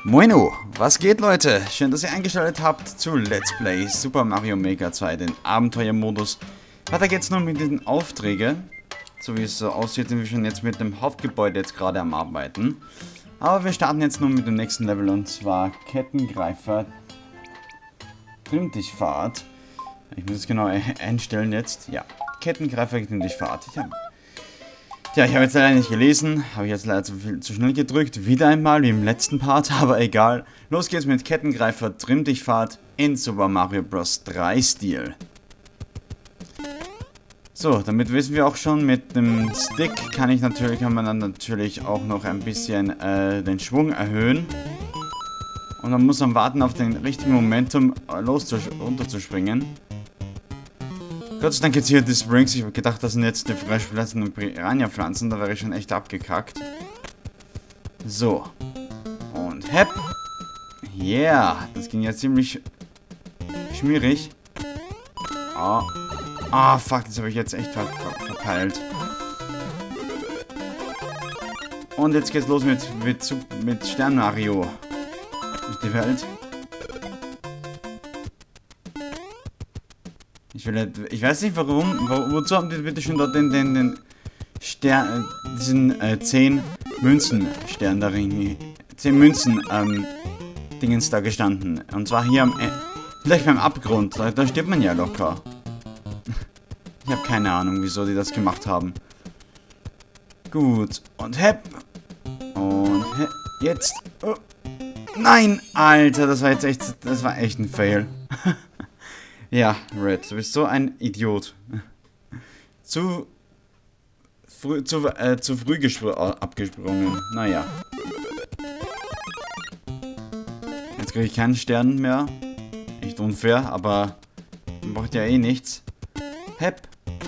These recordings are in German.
Moino, was geht, Leute? Schön, dass ihr eingeschaltet habt zu Let's Play Super Mario Maker 2, den Abenteuermodus. Weiter geht's nun mit den Aufträgen. So wie es so aussieht, sind wir schon jetzt mit dem Hauptgebäude jetzt gerade am Arbeiten. Aber wir starten jetzt nun mit dem nächsten Level, und zwar Kettengreifer Trimm dich Fahrt. Ich muss es genau einstellen jetzt. Ja, Kettengreifer Trimm dich Fahrt. Ich habe jetzt leider nicht gelesen, habe ich jetzt leider zu schnell gedrückt, wieder einmal wie im letzten Part, aber egal. Los geht's mit Kettengreifer Trimm dich Fahrt in Super Mario Bros. 3 Stil. So, damit wissen wir auch schon, mit dem Stick kann man dann natürlich auch noch ein bisschen den Schwung erhöhen. Und man muss dann warten auf den richtigen Momentum runterzuspringen. Gott sei Dank jetzt hier die Springs. Ich habe gedacht, das sind jetzt die frisch pflanzenden Piranha-Pflanzen. Da wäre ich schon echt abgekackt. So. Und hepp. Yeah. Das ging ja ziemlich schmierig. Fuck. Das habe ich jetzt echt verpeilt. Und jetzt geht's los mit Stern Mario. Durch die Welt. Ich weiß nicht warum, wozu haben die bitte schon dort den Stern, diesen 10 Münzen Stern darin, 10 Münzen Dingens da gestanden. Und zwar hier vielleicht beim Abgrund, da stirbt man ja locker. Ich habe keine Ahnung, wieso die das gemacht haben. Gut, und hepp. Und hepp. Jetzt. Oh. Nein, Alter, das war echt ein Fail. Ja, Red, du bist so ein Idiot. Zu früh abgesprungen. Naja. Jetzt kriege ich keinen Stern mehr. Echt unfair, aber man braucht ja eh nichts. Hepp.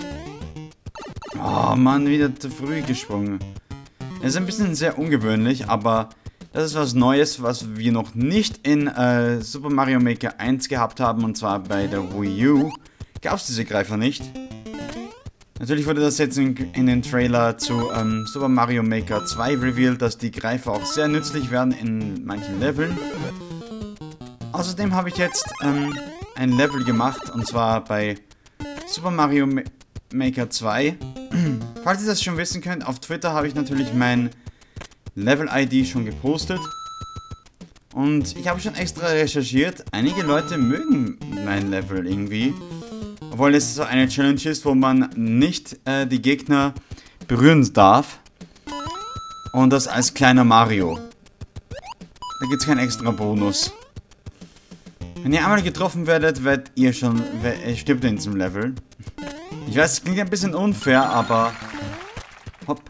Oh Mann, wieder zu früh gesprungen. Es ist ein bisschen sehr ungewöhnlich, aber das ist was Neues, was wir noch nicht in Super Mario Maker 1 gehabt haben, und zwar bei der Wii U gab es diese Greifer nicht. Natürlich wurde das jetzt in den Trailer zu Super Mario Maker 2 revealed, dass die Greifer auch sehr nützlich werden in manchen Leveln. Außerdem habe ich jetzt ein Level gemacht, und zwar bei Super Mario Maker 2. Falls ihr das schon wissen könnt, auf Twitter habe ich natürlich mein Level-ID schon gepostet. Und ich habe schon extra recherchiert. Einige Leute mögen mein Level irgendwie. Obwohl es so eine Challenge ist, wo man nicht die Gegner berühren darf. Und das als kleiner Mario. Da gibt es keinen extra Bonus. Wenn ihr einmal getroffen werdet, stirbt ihr in diesem Level. Ich weiß, es klingt ein bisschen unfair, aber hopp.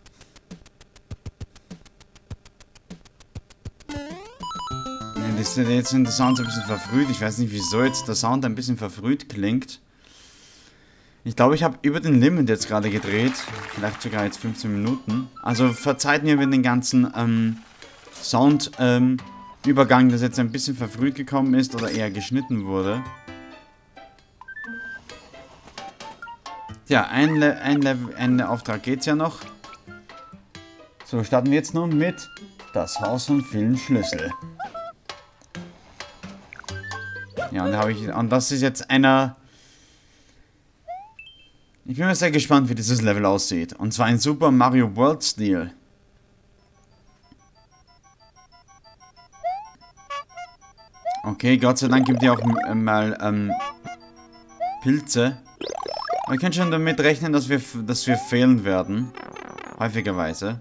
Jetzt sind die Sounds ein bisschen verfrüht. Ich weiß nicht, wieso jetzt der Sound ein bisschen verfrüht klingt. Ich glaube, ich habe über den Limit jetzt gerade gedreht. Vielleicht sogar jetzt 15 Minuten. Also verzeiht mir, wenn den ganzen Sound-Übergang, das jetzt ein bisschen verfrüht gekommen ist oder eher geschnitten wurde. Ja, ein Auftrag geht's ja noch. So, starten wir jetzt nun mit das Haus von vielen Schlüssel. Ja, und das ist jetzt einer. Ich bin mir sehr gespannt, wie dieses Level aussieht. Und zwar in Super Mario World Stil. Okay, Gott sei Dank gibt ihr auch mal Pilze. Aber ihr könnt schon damit rechnen, dass wir fehlen werden. Häufigerweise.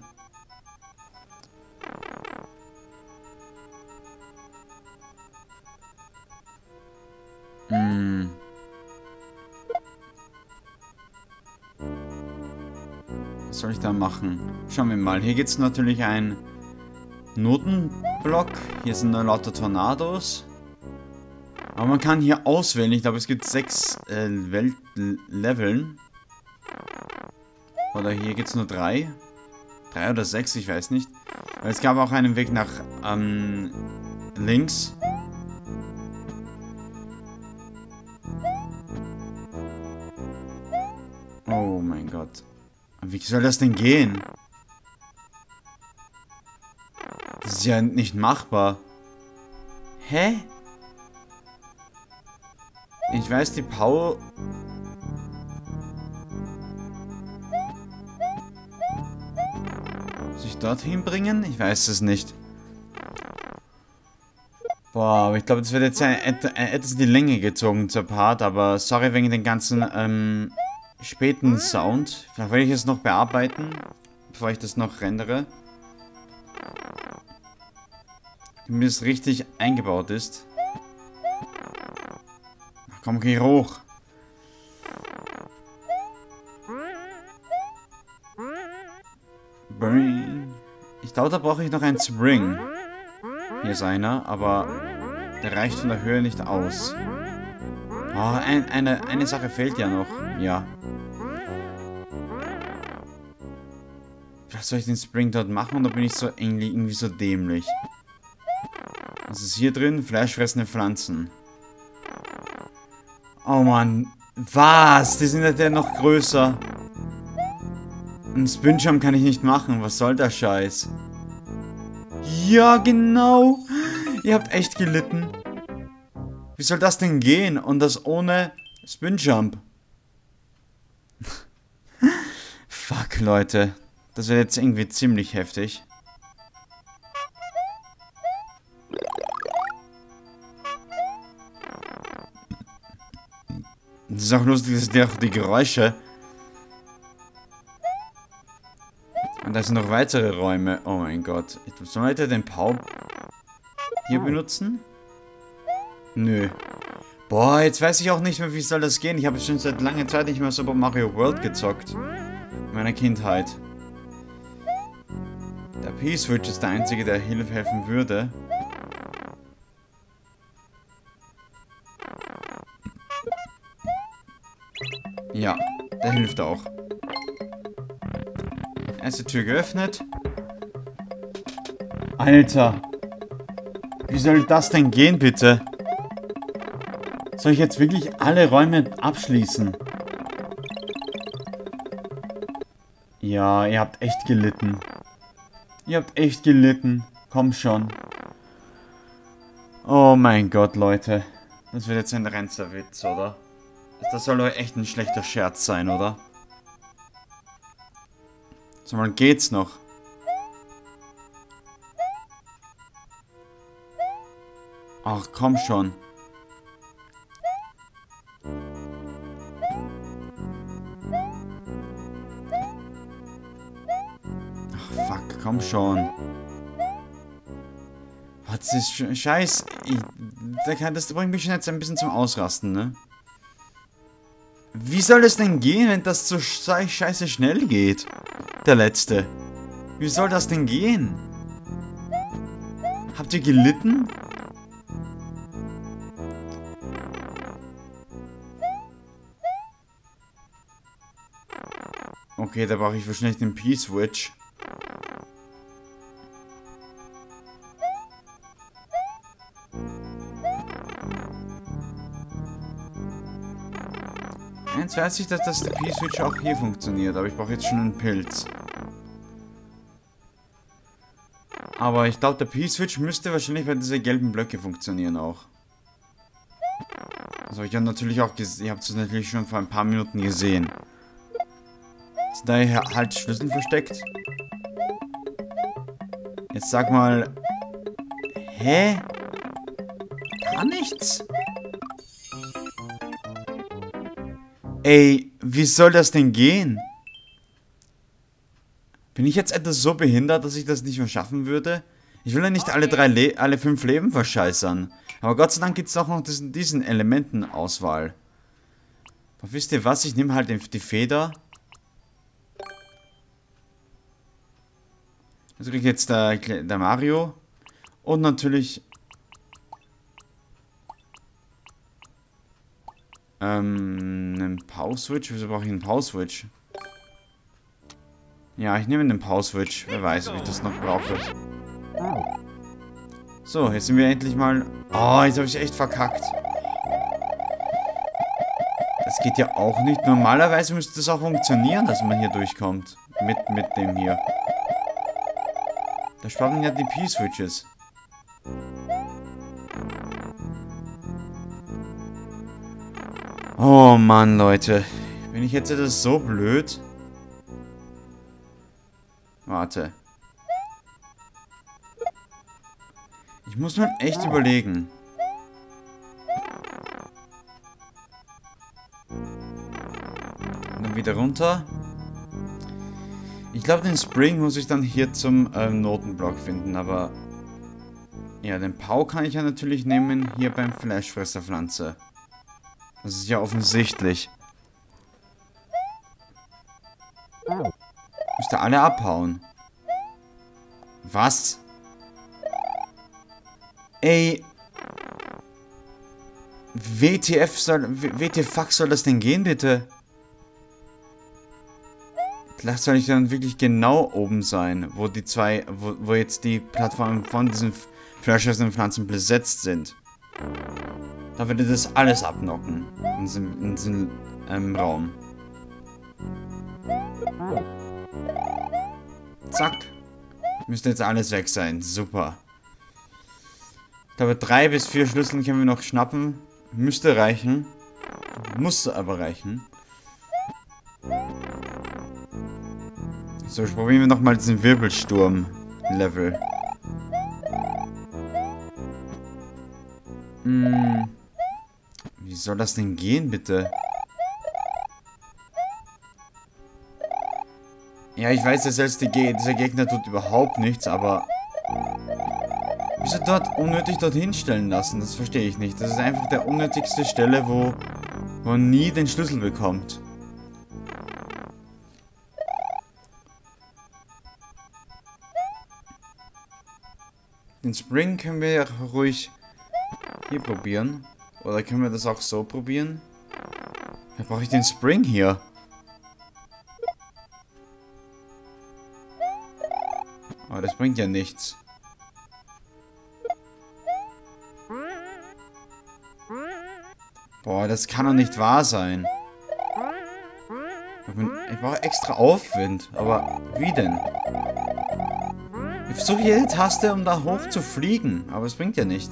Was soll ich da machen? Schauen wir mal. Hier gibt es natürlich einen Notenblock. Hier sind noch lauter Tornados. Aber man kann hier auswählen. Ich glaube, es gibt 6 Leveln. Oder hier gibt es nur 3. 3 oder 6, ich weiß nicht. Aber es gab auch einen Weg nach links. Oh mein Gott. Wie soll das denn gehen? Das ist ja nicht machbar. Hä? Ich weiß, die Power... Sich dorthin bringen? Ich weiß es nicht. Boah, aber ich glaube, das wird jetzt etwas in die Länge gezogen zur Part, aber sorry wegen den ganzen späten Sound. Vielleicht werde ich es noch bearbeiten, bevor ich das noch rendere. Damit es richtig eingebaut ist. Ach, komm, geh hoch. Bring. Ich glaube, da brauche ich noch einen Spring. Hier ist einer, aber der reicht von der Höhe nicht aus. Oh, eine Sache fehlt ja noch. Ja. Vielleicht soll ich den Spring dort machen oder bin ich so irgendwie so dämlich? Was ist hier drin? Fleischfressende Pflanzen. Oh Mann. Was? Die sind ja noch größer. Ein Spinjump kann ich nicht machen. Was soll der Scheiß? Ja, genau. Ihr habt echt gelitten. Wie soll das denn gehen? Und das ohne Spinjump. Fuck, Leute. Das wird jetzt irgendwie ziemlich heftig. Das ist auch lustig, dass die auch die Geräusche. Und da sind noch weitere Räume. Oh mein Gott. Sollen wir den Pau hier benutzen? Nö. Boah, jetzt weiß ich auch nicht mehr, wie soll das gehen. Ich habe schon seit langer Zeit nicht mehr Super Mario World gezockt. In meiner Kindheit. Der P-Switch ist der einzige, der helfen würde. Ja, der hilft auch. Erste Tür geöffnet. Alter. Wie soll das denn gehen, bitte? Soll ich jetzt wirklich alle Räume abschließen? Ja, ihr habt echt gelitten. Ihr habt echt gelitten. Komm schon. Oh mein Gott, Leute. Das wird jetzt ein Renzer-Witz, oder? Das soll doch echt ein schlechter Scherz sein, oder? So, mal geht's noch. Ach, komm schon. Ach, fuck, komm schon. Was ist Scheiß? Das bringt mich schon jetzt ein bisschen zum Ausrasten, ne? Wie soll es denn gehen, wenn das so scheiße schnell geht? Der letzte. Wie soll das denn gehen? Habt ihr gelitten? Okay, da brauche ich wahrscheinlich den P-Switch. Jetzt weiß ich, dass der P-Switch auch hier funktioniert, aber ich brauche jetzt schon einen Pilz. Aber ich glaube, der P-Switch müsste wahrscheinlich bei diese gelben Blöcke funktionieren auch. Also ich habe natürlich auch ihr habt es natürlich schon vor ein paar Minuten gesehen. Ist da hier halt Schlüssel versteckt? Jetzt sag mal... Hä? Gar nichts? Ey, wie soll das denn gehen? Bin ich jetzt etwas so behindert, dass ich das nicht mehr schaffen würde? Ich will ja nicht alle 5 Leben verscheißern. Aber Gott sei Dank gibt es auch noch diesen Elementenauswahl. Aber wisst ihr was? Ich nehme halt die Feder. Also kriege ich jetzt der Mario. Und natürlich... einen Power-Switch? Wieso brauche ich einen Power-Switch? Ja, ich nehme den Power-Switch. Wer weiß, ob ich das noch brauche. So, jetzt sind wir endlich mal... Oh, jetzt habe ich echt verkackt. Das geht ja auch nicht. Normalerweise müsste das auch funktionieren, dass man hier durchkommt. Mit dem hier. Da spart man ja die P-Switches. Oh Mann, Leute. Bin ich jetzt das so blöd? Warte. Ich muss mal echt überlegen. Und dann wieder runter. Ich glaube, den Spring muss ich dann hier zum Notenblock finden, aber... Ja, den Pau kann ich ja natürlich nehmen hier beim Fleischfresserpflanze. Das ist ja offensichtlich. Müsste alle abhauen. Was? Ey. WTF soll das denn gehen, bitte? Vielleicht soll ich dann wirklich genau oben sein, wo die zwei, wo jetzt die Plattformen von diesen fleischfressenden Pflanzen besetzt sind. Da würde das alles abknocken. In diesem Raum. Zack. Müsste jetzt alles weg sein. Super. Ich glaube, 3 bis 4 Schlüssel können wir noch schnappen. Müsste reichen. Muss aber reichen. So, ich probieren wir nochmal diesen Wirbelsturm-Level. Wie soll das denn gehen, bitte? Ja, ich weiß, dieser Gegner tut überhaupt nichts, aber... Wieso dort unnötig dorthin stellen lassen? Das verstehe ich nicht. Das ist einfach der unnötigste Stelle, wo man nie den Schlüssel bekommt. Den Spring können wir ja ruhig hier probieren. Oder können wir das auch so probieren? Da brauche ich den Spring hier. Aber das bringt ja nichts. Boah, das kann doch nicht wahr sein. Ich brauche extra Aufwind. Aber wie denn? Ich versuche jede Taste, um da hoch zu fliegen. Aber es bringt ja nichts.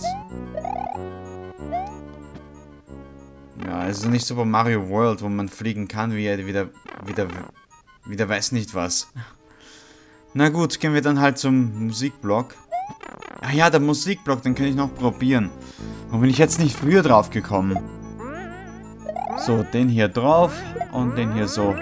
Ja, es ist nicht Super Mario World, wo man fliegen kann, wie wieder weiß nicht was. Na gut, gehen wir dann halt zum Musikblock. Ach ja, der Musikblock, den kann ich noch probieren. Warum bin ich jetzt nicht früher drauf gekommen? So, den hier drauf und den hier so.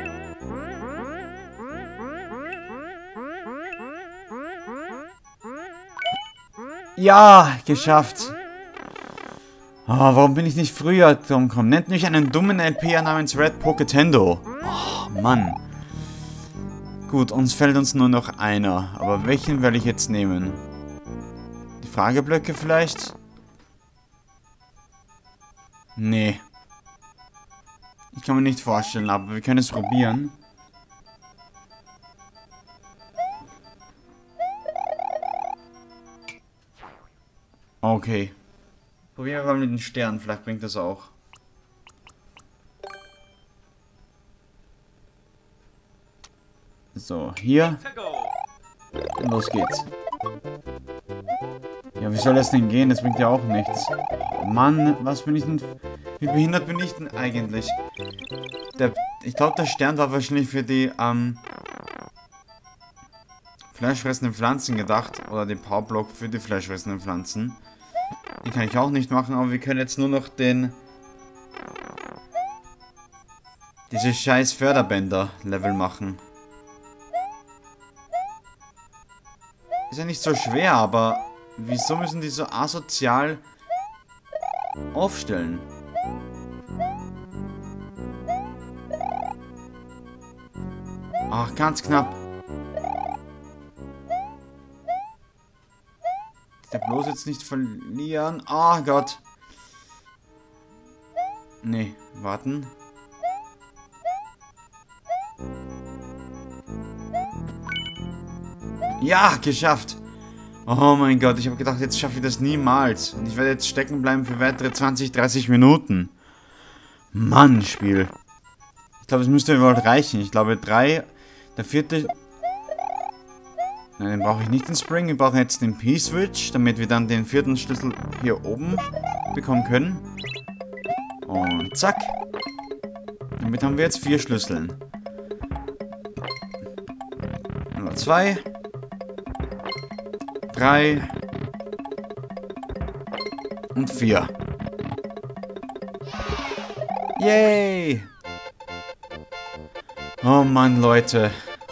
Ja, geschafft. Oh, warum bin ich nicht früher drum gekommen? Nennt mich einen dummen LP namens Red Poketendo. Oh, Mann. Gut, uns fällt uns nur noch einer. Aber welchen werde ich jetzt nehmen? Die Frageblöcke vielleicht? Nee. Ich kann mir nicht vorstellen, aber wir können es probieren. Okay. Probieren wir mal mit den Sternen, vielleicht bringt das auch. So, hier. Und los geht's. Ja, wie soll das denn gehen? Das bringt ja auch nichts. Oh Mann, was bin ich denn... Wie behindert bin ich denn eigentlich? Ich glaube, der Stern war wahrscheinlich für die, fleischfressenden Pflanzen gedacht. Oder den Powerblock für die fleischfressenden Pflanzen. Den kann ich auch nicht machen, aber wir können jetzt nur noch diese scheiß Förderbänder-Level machen. Ist ja nicht so schwer, aber wieso müssen die so asozial aufstellen? Ach, ganz knapp. Der bloß jetzt nicht verlieren. Oh Gott. Nee, warten. Ja, geschafft. Oh mein Gott, ich habe gedacht, jetzt schaffe ich das niemals. Und ich werde jetzt stecken bleiben für weitere 20, 30 Minuten. Mann, Spiel. Ich glaube, es müsste wohl reichen. Ich glaube, 3... Der 4. Nein, den brauche ich nicht, den Spring. Wir brauchen jetzt den P-Switch, damit wir dann den 4. Schlüssel hier oben bekommen können. Und zack. Damit haben wir jetzt 4 Schlüsseln. Nummer 2. 3. Und 4. Yay! Oh Mann, Leute.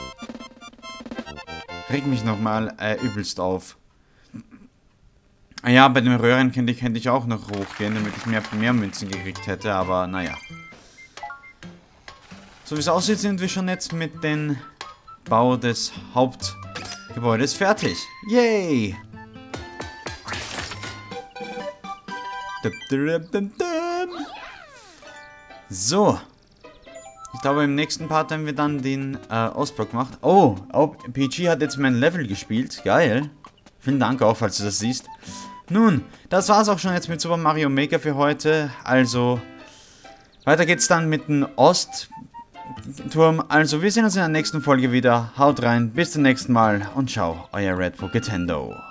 Reg mich nochmal übelst auf. Ah ja, bei den Röhren könnte ich auch noch hochgehen, damit ich mehr Münzen gekriegt hätte, aber naja. So wie es aussieht, sind wir schon jetzt mit dem Bau des Hauptgebäudes fertig. Yay! So. Ich glaube, im nächsten Part haben wir dann den Ostblock gemacht. Oh, PG hat jetzt mein Level gespielt. Geil. Vielen Dank auch, falls du das siehst. Nun, das war's auch schon jetzt mit Super Mario Maker für heute. Also, weiter geht's dann mit dem Ostturm. Also, wir sehen uns in der nächsten Folge wieder. Haut rein, bis zum nächsten Mal und ciao, euer Red Pokétendo.